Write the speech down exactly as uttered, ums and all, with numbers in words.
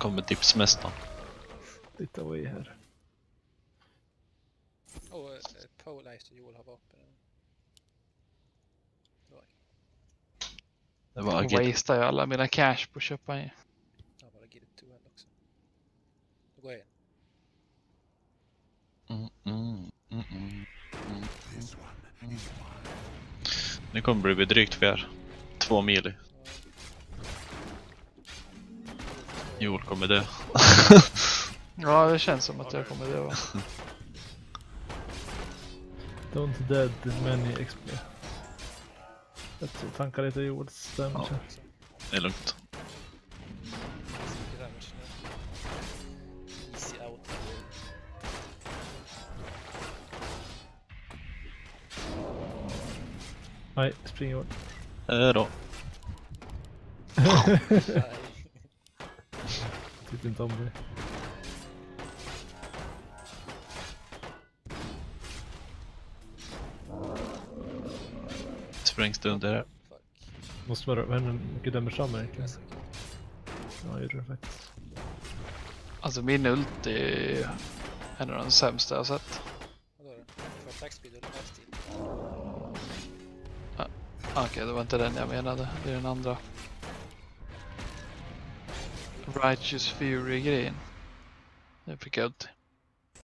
kommer dipsmästaren. Titta away här. Och uh, Polaister Joel har vapen. Det var Jag agit. wastear ju alla mina cash på att köpa en. Ja, bara get it to hell också. Då går jag in. Mm, mm, mm, mm, mm, mm. Nu kommer det bli drygt för er. Två mil. Joel kommer dö. Ja, det känns som att jag kommer dö. Don't dead many X P. Jag tankar lite Joels stämmer. Ja. Det är lugnt. Easy out. Nej, spring Joel. Äh då. Typ inte om det. Sprängs det under här. Måste vara vad händer mycket damage samma egentligen. Ja, gjorde det faktiskt. Alltså min ult är en av de sämsta jag sett. Vadå då? För attack speed eller lifesteal? Okej, okay, det var inte den jag menade. Det är den andra. Righteous Fury-grejen. Det fick jag ut.